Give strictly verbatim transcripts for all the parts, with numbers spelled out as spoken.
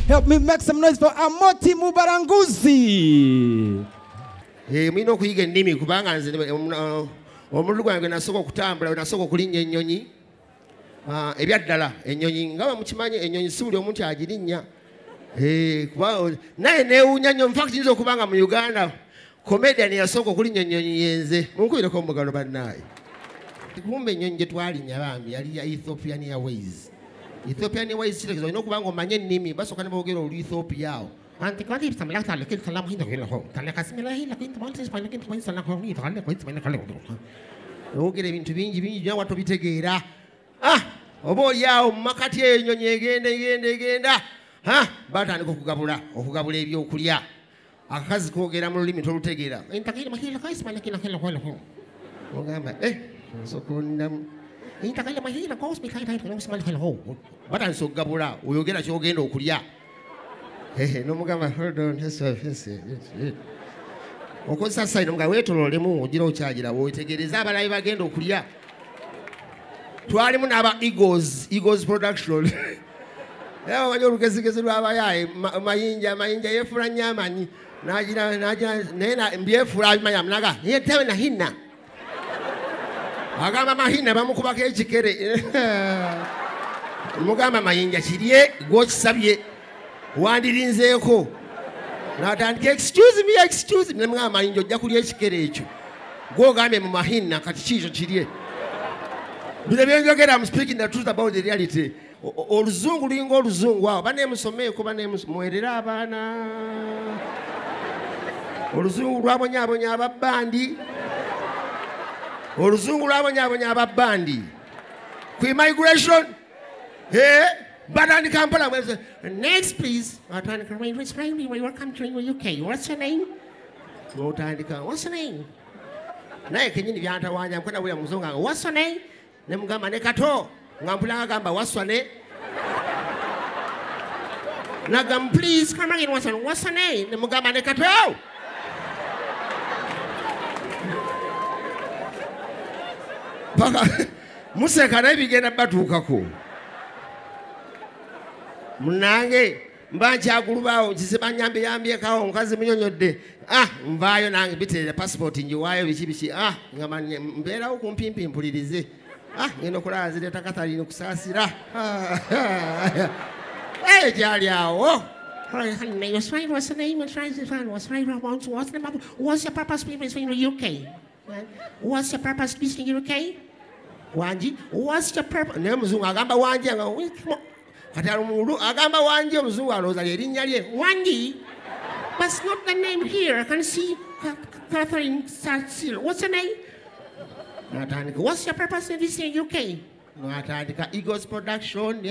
Help me make some noise for Amoti Mubaranguzi. Eh, mino kuyiga ennimi kubanga nze omululu gwange nasooka okutambula nasooka okulinnya ennyonyi. Ah, ebyaddala ennyonyi nga mukimanyi ennyonyi si buli omuntu agirinnya. Eh, kuba naye neewuunya nnyo, in fact nyiza okubanga mu Uganda comedian yasooka okulinnya ennyonyi yenze. Munkubireko omugalo bannaaye. Kumbe ennyonyi gye twalinya bambi yali ya Ethiopian Airways. Ethiopian Airways kitegeeza olina okuba nga omanye ennimi basooka ne boogera olu Ethiopia awo. Boogera ebintu bingi bingi nawe tobitegeera. Ah, oba oli awo mu makati eyo ennyonyi egenda egenda egenda. Ha, batandika okugabula okugabula ebyokulya. Akazi koogera mu lulimi tolutegeera. Ogamba eh sokondamu intakale mahira cause me kind of smell hello but I'm so gabula oyogera kyogenda okulya eh no mugamba hold on that's offensive okozesa sayino nga wetololemu ogira okyagira wotegereza abalayi bagenda okulya twalimu n'aba Eagles Eagles production ewa wanyo olugezigezi lw'abayaye mayinja mayinja yefula nyamanyi nagira nagira nena mbyefula abimanya mnaga yetewe na hinna agamba mahina bamukubako ekikere mugamba mayinja kirye gwokisabye wandirinzeeko natandika excuse me excuse me nemugamba mayinja ojja kulya ekikere ekyo gwogambye mu mahina kati kiikyo kirye bino byenjogera I'm speaking the truth about the reality. Oluzungu lulinga oluzungu awo banemusomeeko banemuwerera abaana oluzungu lwabonyabonya ababbandi oluzungu lwabonyabonya ababbandi ku immigration eh batandika mpola next please atandika welcome to U K what's your name otandika what's your name naye kenyini byantawanya mkwenda buli muzungu nga what's your name nemugamba ne kato ngampulanga gamba what's your name nagamba please come again what's your what's your name nemugamba ne kato paka museka naye bigenda batuukako munange mba nkyagulubaawo nkisiba nyambe yambyekawo omukazi munyonyodde ah nvaayo nange biterera passport njiwaayo biki biki ah ngamba mbeerawo kumpimpi mpulirize ah ngenda okulaba zireeta katalina okusaasira eh gyali awo what's the name of what's your purpose in the U K what's your purpose in the U K Wanji, what's your purpose? Ne muzungu agamba Wanji anga kati alumulu agamba Wanji omuzungu alooza erinnya lye Wanji. That's not the name here. I can see Catherine Sarsil. What's your name? Natandika, what's your purpose in this U K? Natandika, Eagles production.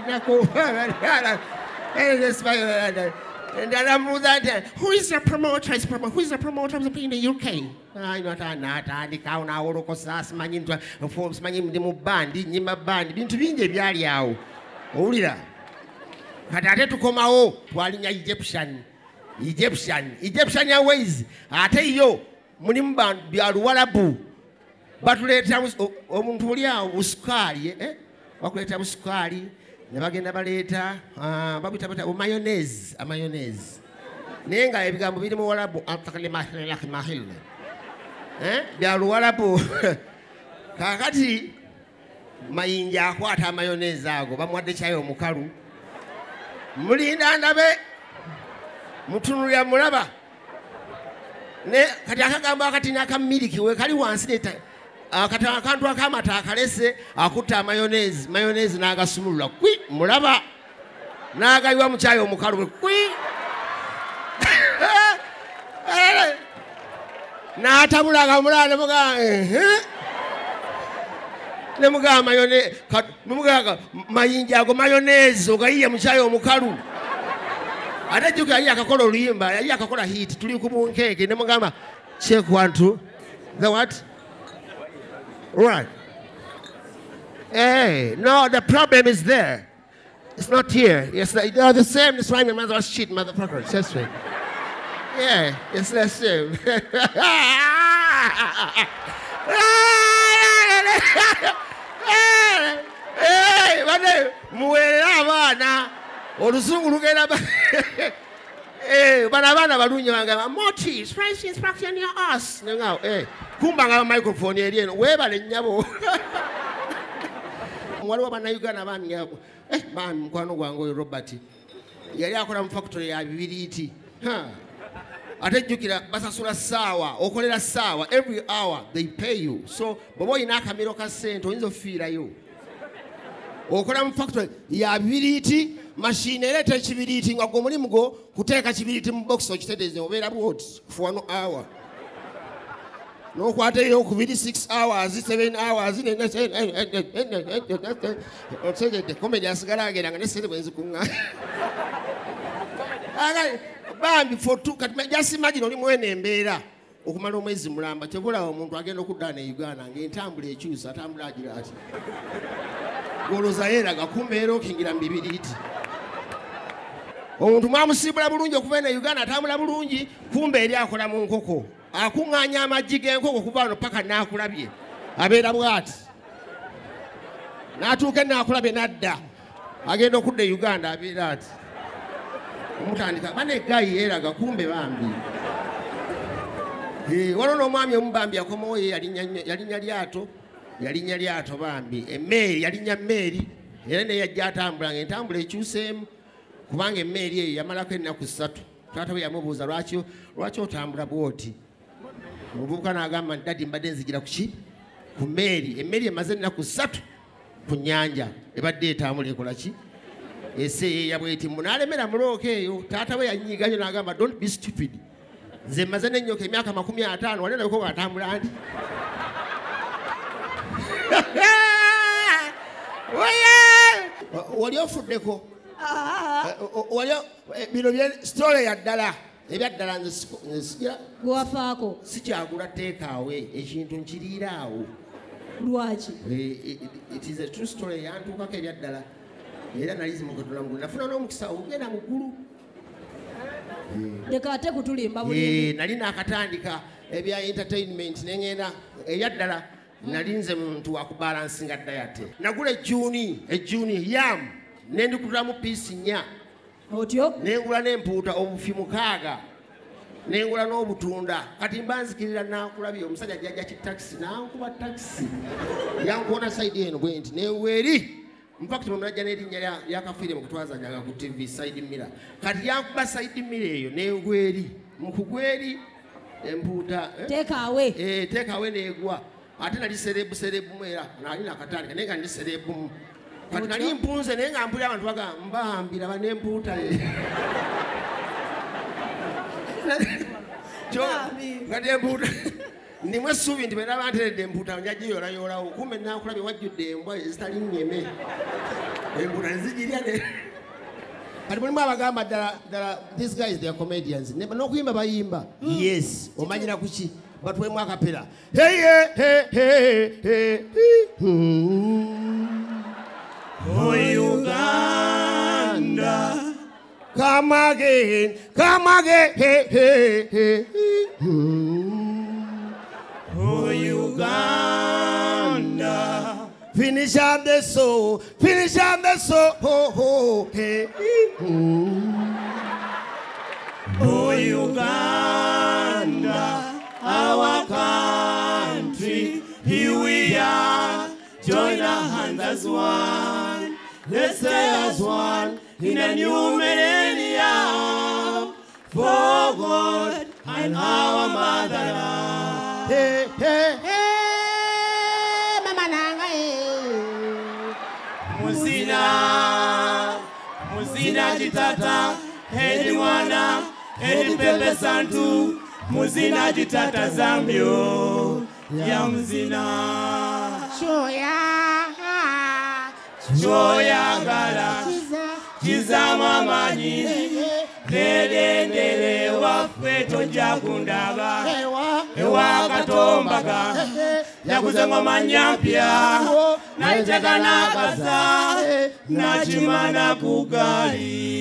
And then I'm that. Who is the promoter? Who is the promoter of in the U K? I not Natandika on our Rocosas Manin forms Manim de Mubandi, Nima Band, into being the Bialiao. Olida. But I had to come out while in Egyptian. Egyptian. Egyptian Airways. I tell you, Munimban, Bialualabu. But later was Omuntulia, Uskari, eh? What later was Skari. Never get never later. Ah, but with mayonnaise, a mayonnaise. Nenga, I become with more after Mahil. Eh? Bialualabu. Kakati. Mayinja kwata mayonnaise ago bamwadde chayo mukalu mulinda ndabe mutunulya mulaba ne kati akagamba akati naka miliki we kali wansi neta akati akantu akamata akalese akutta mayonnaise mayonnaise nagasumulula kwi mulaba nagaywa mu chayo mukalu kwi na atabulaga mulana muga eh Nemuga mayonnaise, nemuga mayinja ago mayonnaise ogayiye muchayo omukalu. Ate juka yali akakola oluyimba, yali akakola hit tuli ku bunkeke nemugamba check one two. The what? Right. Hey, no, the problem is there. It's not here. It's the, they're the same. That's why my mother was shit, motherfucker. That's right. Yeah, it's the same. Hey, bane muwera bana oluzungu lugenda ba eh bana abana balunye bangamba Moti spice instruction your ass ngao eh kumba nga microphone eri eno webale nnyabo waliwo bannayuganda bami eh bami mukwano gwange oyo Robert yali akola mu factory ya bibiriiti ate jjukira basasula ssaawa okolera ssaawa every hour they pay you so bw'oba olina akamiro ka ssente oyinza ofiirayo okola mu factory ya bibiriiti mashine ereeta ekibiriiti nga gwe omulimu gwo kuteeka kibiriiti mu box okitereeze obeera bwoti for one hour n'okwata eyo okubiri six hours seven hours otegedde komedi asigala agenda nga nesente bwe nzikuŋŋa bambi for two kati just imagine oli mwene embeera okumala omwezi mulamba tebulawo omuntu agenda okuddaana ne Uganda ng'entambula ekyusa atambula agira ati golooza yeeraga kumbe era okingira mu bibiriiti omuntu mwamusiibula bulungi okuva ne Uganda atambula bulungi kumbe eri akola mu nkoko akuŋŋaanya amaggi g'enkoko kuva wano paka naakulabye abeera bw'ati n'atuuka enaakulabye n'adda agenda okudda e Uganda abeera ati omutandika bane gayi yeeraga kumbe bambi waliwo n'omwami omu bambi yakomawo ye yalinnya lyato yalinnya lyato bambi emmeeri yalinnya mmeeri era naye yajja atambula ng'entambula ekyuseemu kubanga emmeeri eyo yamalako ennaku ssatu taata bwe yamubuuza lwaki lwaki otambula bwoti omuvubuka n'agamba nti dadi mbadde nzigira ku ki ku mmeeri emmeeri emaze ennaku ssatu ku nnyanja ebadde etambula ekola ki eseeyeeya bweti munaalemera mulooka eyo taata bwe yanyiiganyo n'agamba don't be stupid nze mmaze n'ennyoka emyaka makumi ataano wali nabiko bw'atambula nti wali ofuddeko wali bino sitole ya ddala ebyaddala nze sijja gwafaako sikyagula teekaawe ekintu nkiriira awo lwaki it is a true story yantuukako ebyaddala era nali zimukatula mugulu nafuna n'omukisa ogenda mu ggulu leka ate kutulimba buli nali naakatandika ebya entertainment neŋŋenda ebyaddala nali nze muntu wakubalansinga dayate nagula ejjuuni ejjuuni yamu nendikutulamu piisi nnya otyo nengula n'empuuta obufi mukaaga nengula n'obutunda kati mba nzikirira nakulabye omusajja jjajja kitakisi nankuba takisi yankuona saidi eno bwe nti neweeri mpakiti munajja n'erinnya lyakafiire mu kutwazanyaga ku tv saidi mira kati yankuba saidi mira eyo negweri mukugweri empuuta teekaawe teekaawe neegwa ate nali serebu serebumu era nali nakatandika naye nga ndi serebumu kati nali mpunze naye nga mpulira abantu baga mbambira banempuuta kati empuuta ndimu essuubi nti bena banteredde empuuta njajja yolayolawo kumbe nakulabye wajjudde embwa ezitali nnyeme empuuta nezigirya ne kati mulimu abagamba ddala these guys they are comedians n'okuyimba bayimba yes omanyira kuki batwemu akapera heye Oh Uganda, come again, come again. oh Uganda, finish up the soul, finish up the soul. Oh, hey. oh Uganda, our country, here we are, join our hands as one. Let's stay as one in a new millennium for God and our motherland. Hey, hey, hey, Mama Nanga. Musina, Musina Jitata, Hedi Wana, Hedi Pepe Santu, Musina Jitata Zambio, Ya Musina. Shoya. Choyagala Kizama manyi Lelendele wafwe tojja kundaba Ewa katombaga Yakuze ngoma nyampya Naiteka nakasa Nachimana kugali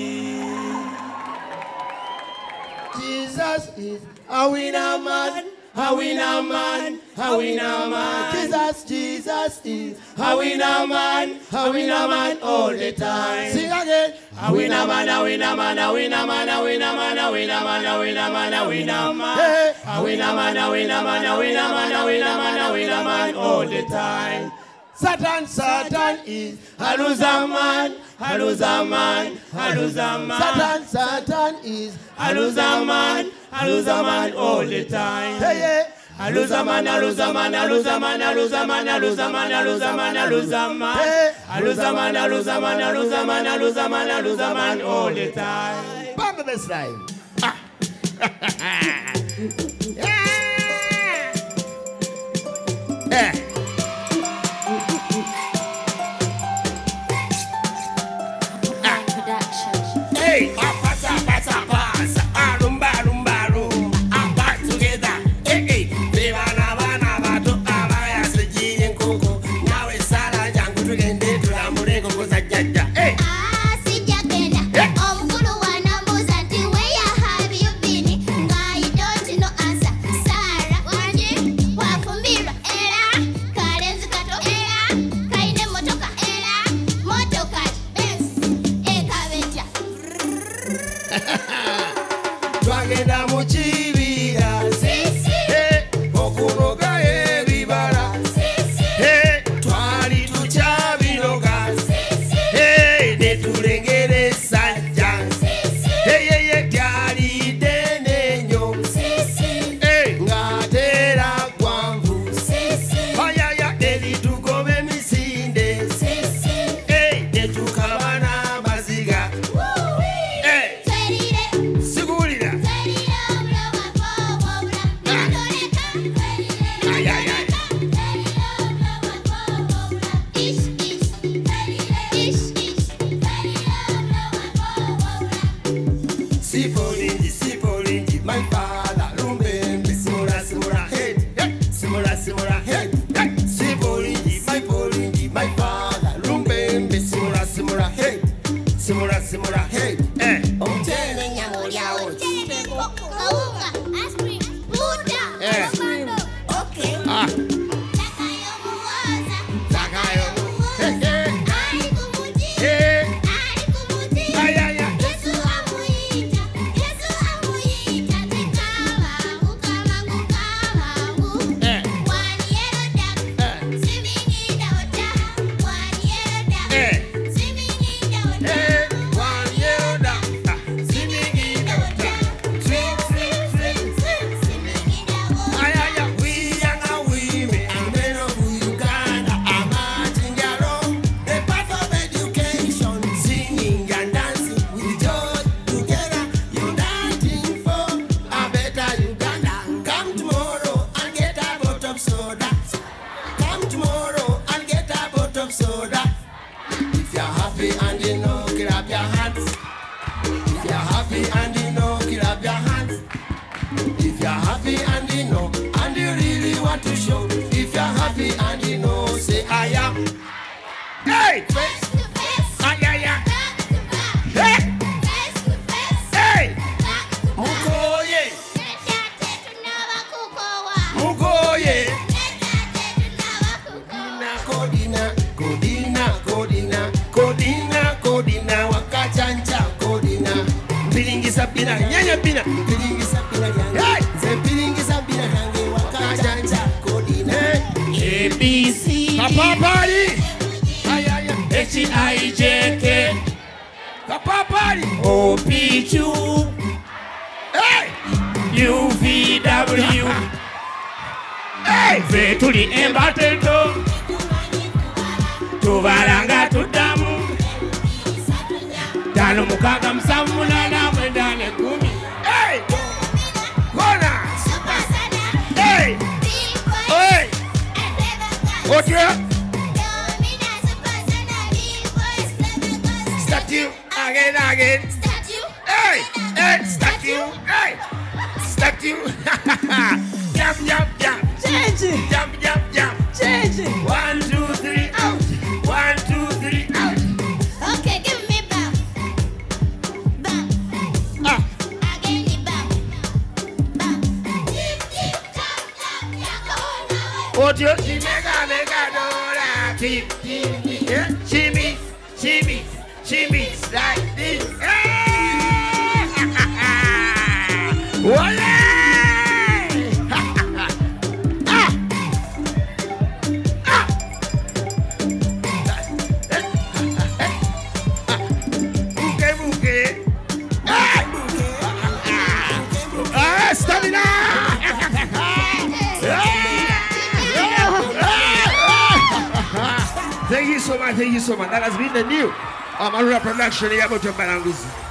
Jesus is a winner man a winner man, a winner man. Jesus, Jesus is A winner man, a winner man all the time. Sing again. A winner man, a winner man, a winner man, a winner man, a winner man, a winner man, a winner man. Hey. A winner man, a winner man, a winner man, a winner man, a winner man all the time. Satan, Satan is A loser man, a loser man, a loser man. Satan, Satan is A loser man, a loser man all the time. Hey, yeah. A loser man, a loser man, a loser man, a loser man, a loser man, a loser man, a loser man. A loser man, a loser man, a loser man, a loser man, a loser man all the time. Bang the best line. Ah. Yeah. Hey, pasa, pasa, pasa, arumba, rumba, rumba, apart together. Hey, hey, viva na bana bato abaya sejini kuku. Nawe sala jangu tugende tulamure kuku sajaja. Hey. Ah, sijakenda. Omukulu wanambuza nti where have you been? Nga you don't know answer. Sara, wanje, wafumbirwa era, kalenzi kato era, kaine motoka era, motoka Benz, ekabeja. Twagenda mu kibira. Sisi, Hey, okunoga ebibala. sisi, Hey, twali tukyabiroga. sisi, Hey, ne tulengera essajja. sisi, Hey, hey, hey, lyali ddene nnyo. sisi, Hey, ng'ate era ggwanvu. sisi, Ayaya, eritugoba emisinde. sisi. Hey, ne tukaba n'amaziga. Woo-wee. Hey, Twerire, sigulira. twerire obuloba bw'obula. Nitoleka, twerire, Ay, ay, ay. twerire obuloba bw'obula. Ish, ish, twerire, ish, ish, twerire obuloba bw'obula. Sipolingi, sipolingi, my father, lumbembe, simula, simula, head, hey, simula, simula, head, hey, sipolingi, my polingi, my father, lumbembe, simula, simula, head, simula, simula, head, eh, omutene nyamulyawo, Omuceere, enkoko, kawunga, ice cream, buuda, Eh. avocado. Okay. ah, Takayo muwoza, Takayo, hey, hey, ali ku muti, hey, ali ku muti. ay, ay, ay, Yesu amuyita, Yesu amuyita, tekabangu, kabangu, kabangu. eh, One yellow duck, eh, swimming in the water. One yellow duck, eh, swimming in the water. eh, one yellow duck, ah, swimming in the water, swim, swim, swim, Swim, swimming in the water. ay, ay, ay, we young and women, and men of Uganda, are marching along the path of education, singing and dancing with joy together, uniting for a better Uganda. Come tomorrow and get a bottle of soda. Come tomorrow and get a bottle of soda. If you're happy and you know, clap your hands. If you're happy and you know, clap your hands. If you're happy and you know, and you really want to show. If you're happy and you know, say I am. Hey! Face to face, Ay, ay, ay. back to back. Hey! Face to face, Hey! back to back. Mukoye! Teta tetu n'abakukowa. Mukoye! Teta tetu n'abakukowa. Kodina, Kodina, Kodina, Kodina, Kodina, Wakachancha, Kodina. Pilingi sapina, nyanya pina. Pilingi sapina, nyanya. Hey! Ze pilingi sapina, nyanya, Wakachancha, Kodina. A B C. Kapapari. Ay, ay, ay. H I J K. Kapapari. O P Q. Hey! U V W. Hey! Vetuli embateto. Tubalanga tudamu. Tano mukaga musanvu munana mwenda ne kumi. Hey! Kona! Super Sana, Hey! Big Boy, Hey! and Clever Guns. Otya? Domina, Super Sana, Big Boys, Clever Guns. Statue again again. Statue. Hey! Hey! Statue! Hey! Statue! Jump, jump, jump! Change. Jump, jump, jump! Change. One, two, three, out! One, two, three, out! Okay, give me bam. Bam. Ah! Again, bam. Bam. Tip, tip, tap, otyo. She make a make a do that. Tip, tip, tip. Yeah. She mix, she mix, she mix like this. Wale! Thank you so much, thank you so much. That has been the new um, Arura production here about your Balanguzi.